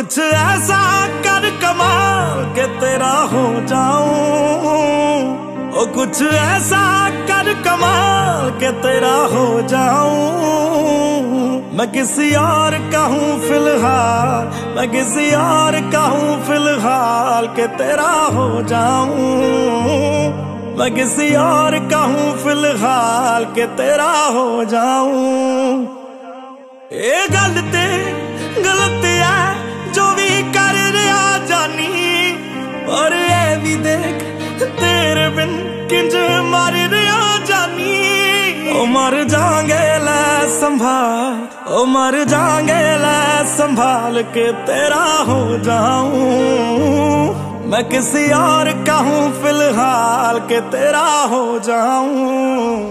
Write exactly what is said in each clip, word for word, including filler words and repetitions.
कुछ ऐसा कर कमाल के तेरा हो जाऊं, ओ कुछ ऐसा कर कमाल के तेरा हो जाऊं। मैं किसी और का हूँ फिलहाल, मैं किसी और का हूँ फिलहाल के तेरा हो जाऊं। मैं किसी और का हूँ फिलहाल के तेरा हो जाऊं। ये गल ते गलत है जो भी कर रहा जानी, पर ये भी देख तेरे बिन किंज मर रहा जानी। ओ मर जाएंगे लै संभाल, ओ मर जाएंगे लै संभाल के तेरा हो जाऊं। मैं किसी और का हूँ फिलहाल के तेरा हो जाऊं।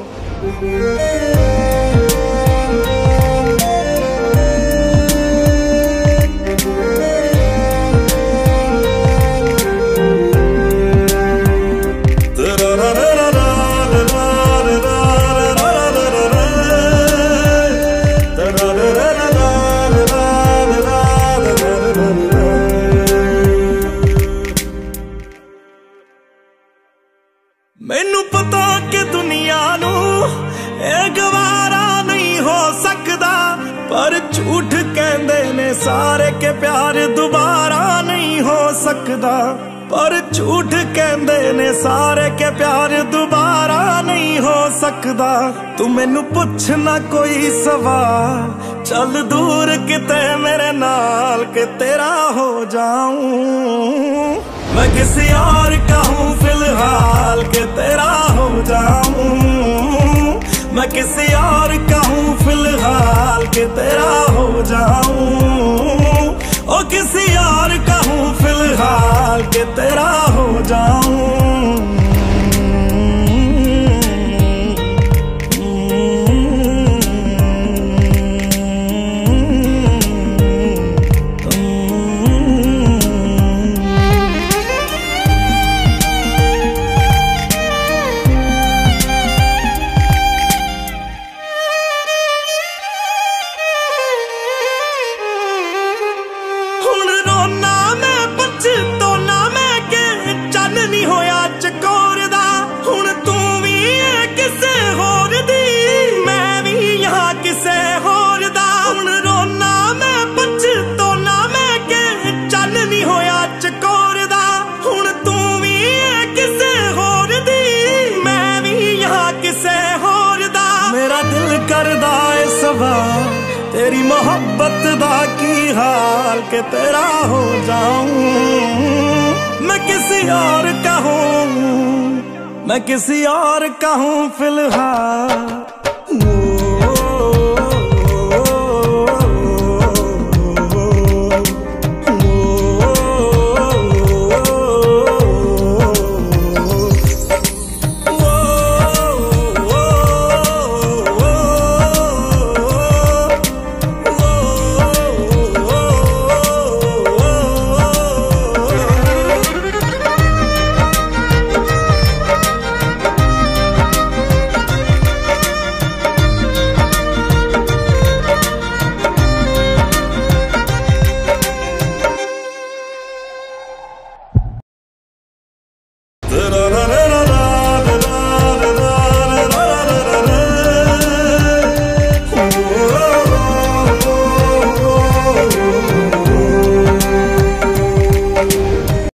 मैनू पता कि दुनिया नू ए गवारा नहीं हो सकदा, पर झूठ कहंदे ने सारे के प्यार दोबारा नहीं हो सकदा। पर झूठ कहंदे ने सारे के प्यार दोबारा नहीं हो सकदा। तू मैनू पुछ ना कोई सवाल, चल दूर किते मेरे नाल के तेरा हो जाऊं। मैं किसी और का हूँ फिलहाल के तेरा हो जाऊं। मैं किसी और का हूँ फिलहाल के तेरा हो जाऊं। ओ किसी और का हूँ फिलहाल के तेरा हो जाऊं। करदा ए सवाल तेरी मोहब्बत दा की हाल के तेरा हो जाऊं। मैं किसी और का हूँ, मैं किसी और का हूँ फिलहाल।